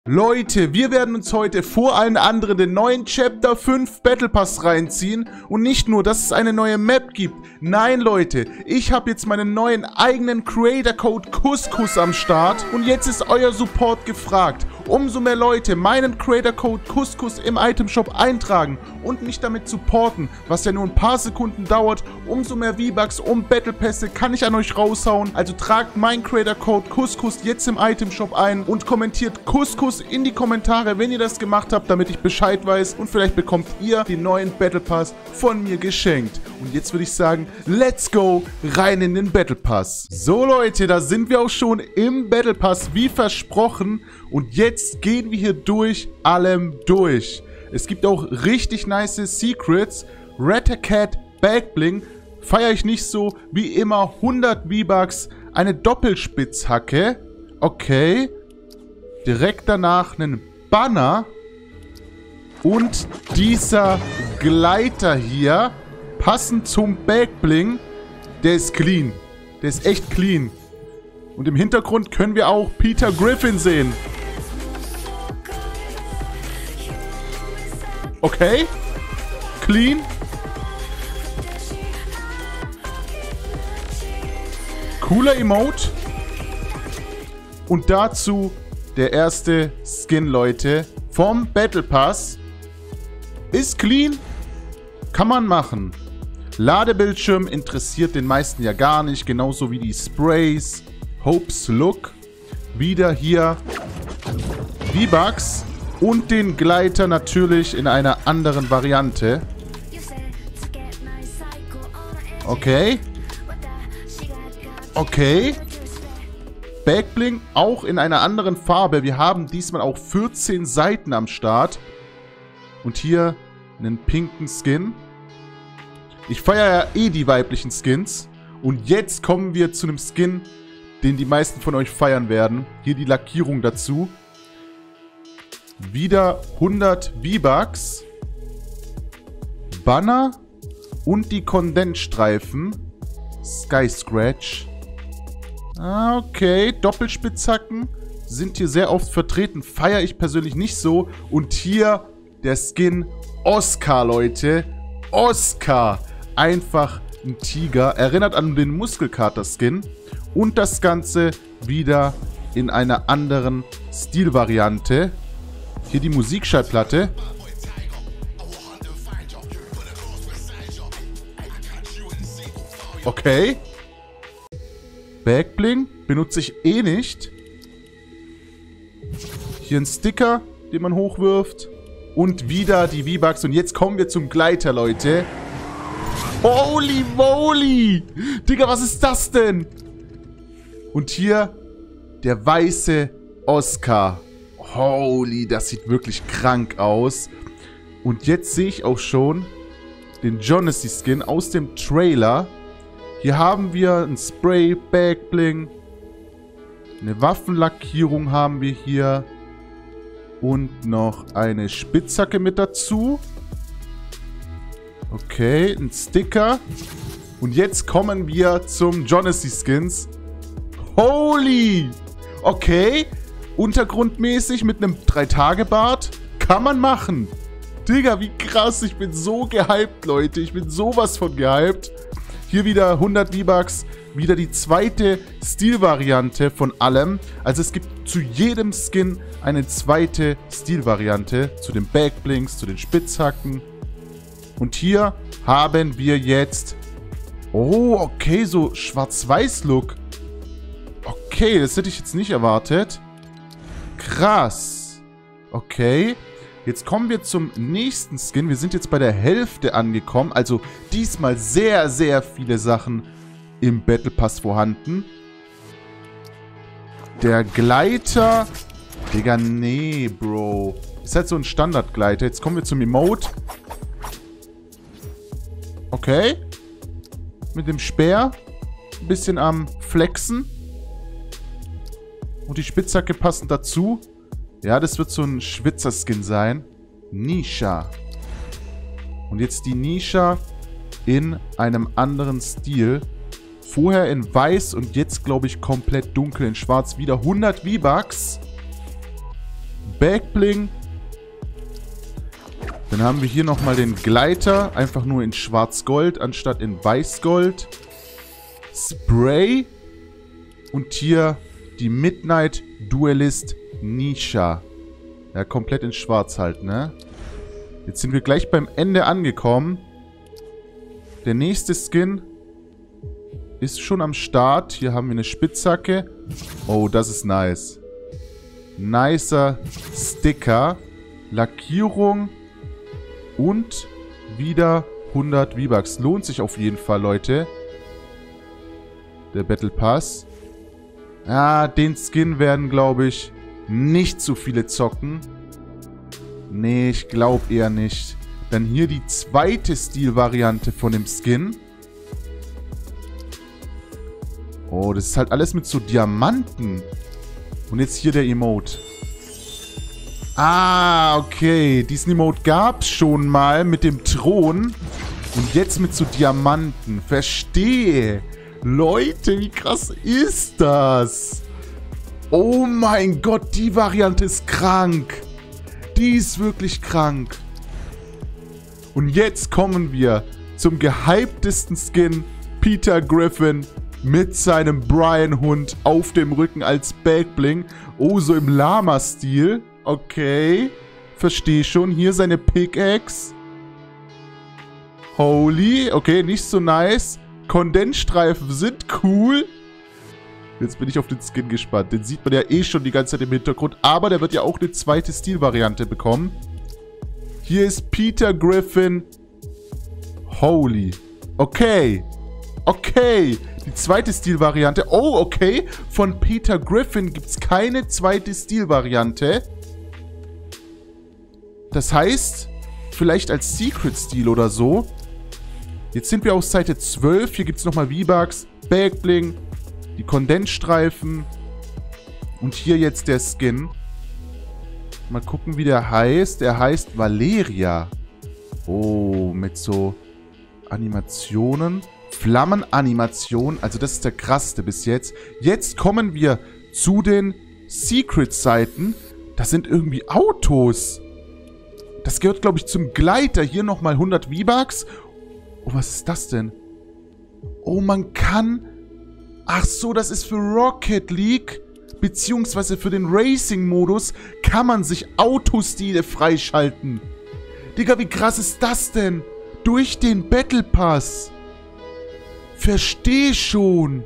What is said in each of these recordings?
Leute, wir werden uns heute vor allen anderen den neuen Chapter 5 Battle Pass reinziehen. Und nicht nur, dass es eine neue Map gibt. Nein, Leute, ich habe jetzt meinen neuen eigenen Creator Code Couscous am Start. Und jetzt ist euer Support gefragt. Umso mehr Leute meinen Creator Code Couscous im Item Shop eintragen und mich damit supporten, was ja nur ein paar Sekunden dauert, umso mehr V-Bucks und Battle Pässe kann ich an euch raushauen. Also tragt meinen Creator Code Couscous jetzt im Item Shop ein und kommentiert Couscous in die Kommentare, wenn ihr das gemacht habt, damit ich Bescheid weiß, und vielleicht bekommt ihr den neuen Battle Pass von mir geschenkt. Und jetzt würde ich sagen, let's go rein in den Battle Pass. So Leute, da sind wir auch schon im Battle Pass, wie versprochen. Und jetzt gehen wir hier durch allem durch. Es gibt auch richtig nice Secrets. Rat-a-Cat Backbling feiere ich nicht so. Wie immer 100 V-Bucks. Eine Doppelspitzhacke. Okay. Direkt danach einen Banner. Und dieser Gleiter hier, passend zum Backbling, der ist clean. Der ist echt clean. Und im Hintergrund können wir auch Peter Griffin sehen. Okay. Clean. Cooler Emote. Und dazu der erste Skin, Leute, vom Battle Pass. Ist clean. Kann man machen. Ladebildschirm interessiert den meisten ja gar nicht. Genauso wie die Sprays. Hopes Look. Wieder hier V-Bucks. Und den Gleiter natürlich in einer anderen Variante. Okay. Okay. Backbling auch in einer anderen Farbe. Wir haben diesmal auch 14 Seiten am Start. Und hier einen pinken Skin. Ich feiere ja eh die weiblichen Skins. Und jetzt kommen wir zu einem Skin, den die meisten von euch feiern werden. Hier die Lackierung dazu. Wieder 100 V-Bucks. Banner. Und die Kondensstreifen. Sky Scratch. Okay, Doppelspitzhacken sind hier sehr oft vertreten. Feiere ich persönlich nicht so. Und hier der Skin Oscar, Leute. Oscar. Einfach ein Tiger. Erinnert an den Muskelkater-Skin. Und das Ganze wieder in einer anderen Stilvariante. Hier die Musikschallplatte. Okay. Backbling benutze ich eh nicht. Hier ein Sticker, den man hochwirft. Und wieder die V-Bucks. Und jetzt kommen wir zum Gleiter, Leute. Holy moly! Digga, was ist das denn? Und hier der weiße Oscar. Holy, das sieht wirklich krank aus. Und jetzt sehe ich auch schon den Jonesy-Skin aus dem Trailer. Hier haben wir ein Spray, Backbling. Eine Waffenlackierung haben wir hier. Und noch eine Spitzhacke mit dazu. Okay, ein Sticker. Und jetzt kommen wir zum Jonesy-Skins. Holy! Okay. Untergrundmäßig mit einem 3-Tage-Bart. Kann man machen. Digga, wie krass. Ich bin so gehypt, Leute. Ich bin sowas von gehypt. Hier wieder 100 V-Bucks. Wieder die zweite Stilvariante von allem. Also es gibt zu jedem Skin eine zweite Stilvariante. Zu den Backblings, zu den Spitzhacken. Und hier haben wir jetzt... Oh, okay, so Schwarz-Weiß-Look. Okay, das hätte ich jetzt nicht erwartet. Krass. Okay. Jetzt kommen wir zum nächsten Skin. Wir sind jetzt bei der Hälfte angekommen. Also diesmal sehr, sehr viele Sachen im Battle Pass vorhanden. Der Gleiter. Digga, nee, Bro. Ist halt so ein Standardgleiter. Jetzt kommen wir zum Emote. Okay. Mit dem Speer. Ein bisschen am Flexen. Und die Spitzhacke passend dazu. Ja, das wird so ein Schwitzer-Skin sein. Nisha. Und jetzt die Nisha in einem anderen Stil. Vorher in weiß und jetzt, glaube ich, komplett dunkel in schwarz. Wieder 100 V-Bucks. Backbling. Dann haben wir hier nochmal den Gleiter. Einfach nur in Schwarz-Gold anstatt in Weiß-Gold. Spray. Und hier die Midnight Duelist Nisha. Ja, komplett in Schwarz halt, ne? Jetzt sind wir gleich beim Ende angekommen. Der nächste Skin ist schon am Start. Hier haben wir eine Spitzhacke. Oh, das ist nice. Nicer Sticker. Lackierung. Und wieder 100 V-Bucks. Lohnt sich auf jeden Fall, Leute. Der Battle Pass. Ah, den Skin werden, glaube ich, nicht so viele zocken. Nee, ich glaube eher nicht. Dann hier die zweite Stilvariante von dem Skin. Oh, das ist halt alles mit so Diamanten. Und jetzt hier der Emote. Ah, okay. Diesen Emote gab es schon mal mit dem Thron. Und jetzt mit so Diamanten. Verstehe. Leute, wie krass ist das? Oh mein Gott, die Variante ist krank. Die ist wirklich krank. Und jetzt kommen wir zum gehyptesten Skin. Peter Griffin mit seinem Brian-Hund auf dem Rücken als Backbling. Oh, so im Lama-Stil. Okay. Verstehe schon. Hier seine Pickaxe. Holy. Okay, nicht so nice. Kondensstreifen sind cool. Jetzt bin ich auf den Skin gespannt. Den sieht man ja eh schon die ganze Zeit im Hintergrund. Aber der wird ja auch eine zweite Stilvariante bekommen. Hier ist Peter Griffin. Holy. Okay. Okay. Die zweite Stilvariante. Oh, okay. Von Peter Griffin gibt es keine zweite Stilvariante. Das heißt, vielleicht als Secret-Stil oder so. Jetzt sind wir auf Seite 12. Hier gibt es nochmal V-Bucks, Backbling, die Kondensstreifen. Und hier jetzt der Skin. Mal gucken, wie der heißt. Der heißt Valeria. Oh, mit so Animationen. Flammenanimation. Also das ist der krasseste bis jetzt. Jetzt kommen wir zu den Secret-Seiten. Das sind irgendwie Autos. Das gehört, glaube ich, zum Gleiter. Hier nochmal 100 V-Bucks. Oh, was ist das denn? Oh, man kann... Ach so, das ist für Rocket League. Beziehungsweise für den Racing-Modus kann man sich Autostile freischalten. Digga, wie krass ist das denn? Durch den Battle Pass. Versteh schon.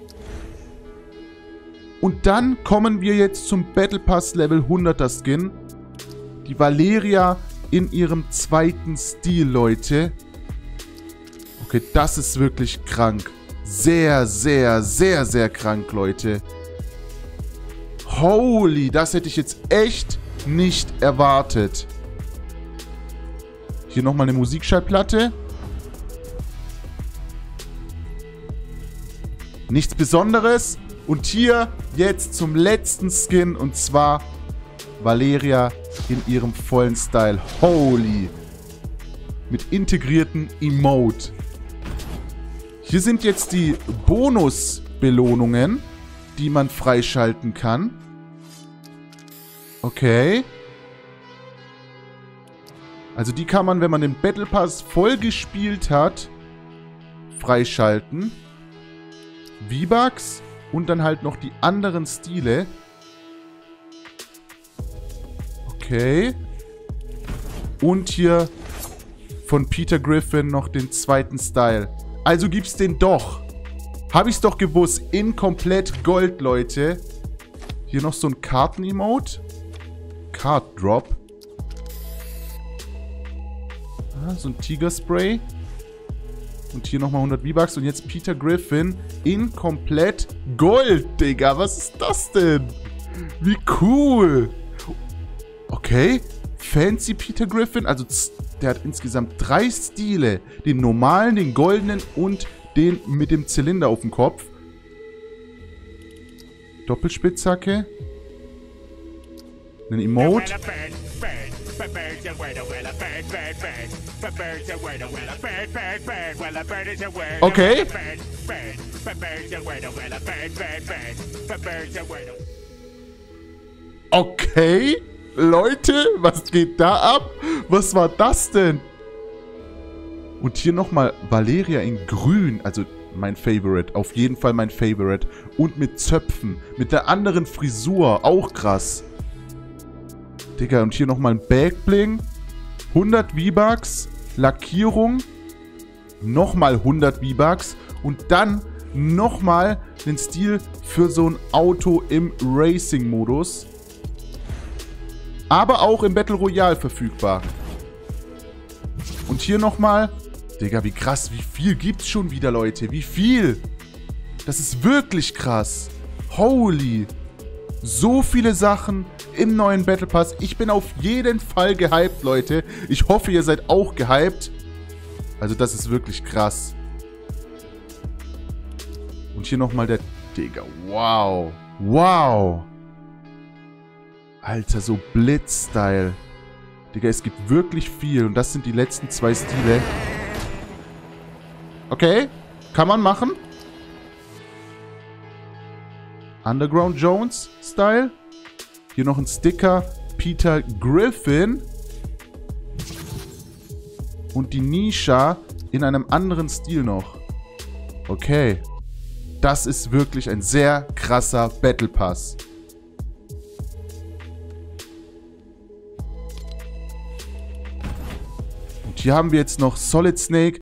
Und dann kommen wir jetzt zum Battle Pass Level 100er Skin. Die Valeria in ihrem zweiten Stil, Leute. Okay, das ist wirklich krank. Sehr, sehr, sehr, sehr krank, Leute. Holy, das hätte ich jetzt echt nicht erwartet. Hier nochmal eine Musikschallplatte. Nichts Besonderes. Und hier jetzt zum letzten Skin. Und zwar Valeria in ihrem vollen Style. Holy. Mit integrierten Emote. Hier sind jetzt die Bonusbelohnungen, die man freischalten kann. Okay. Also die kann man, wenn man den Battle Pass voll gespielt hat, freischalten. V-Bucks und dann halt noch die anderen Stile. Okay. Und hier von Peter Griffin noch den zweiten Style. Also gibt's den doch. Habe ich's doch gewusst. In komplett Gold, Leute. Hier noch so ein Karten-Emote. Card Drop. Ah, so ein Tigerspray. Und hier nochmal 100 V-Bucks. Und jetzt Peter Griffin in komplett Gold, Digga. Was ist das denn? Wie cool. Okay. Fancy Peter Griffin. Also der hat insgesamt 3 Stile. Den normalen, den goldenen und den mit dem Zylinder auf dem Kopf. Doppelspitzhacke. Ein Emote. Okay. Okay. Leute, was geht da ab? Was war das denn? Und hier nochmal Valeria in grün. Also mein Favorite. Auf jeden Fall mein Favorite. Und mit Zöpfen. Mit der anderen Frisur. Auch krass. Digga, und hier nochmal ein Backbling. 100 V-Bucks. Lackierung. Nochmal 100 V-Bucks. Und dann nochmal den Stil für so ein Auto im Racing-Modus. Aber auch im Battle Royale verfügbar. Und hier nochmal. Digga, wie krass. Wie viel gibt's schon wieder, Leute? Wie viel? Das ist wirklich krass. Holy. So viele Sachen im neuen Battle Pass. Ich bin auf jeden Fall gehypt, Leute. Ich hoffe, ihr seid auch gehypt. Also das ist wirklich krass. Und hier nochmal der... Digga, wow. Wow. Alter, so Blitz-Style. Digga, es gibt wirklich viel. Und das sind die letzten 2 Stile. Okay. Kann man machen. Underground Jones Style. Hier noch ein Sticker. Peter Griffin. Und die Nisha in einem anderen Stil noch. Okay. Das ist wirklich ein sehr krasser Battle Pass. Und hier haben wir jetzt noch Solid Snake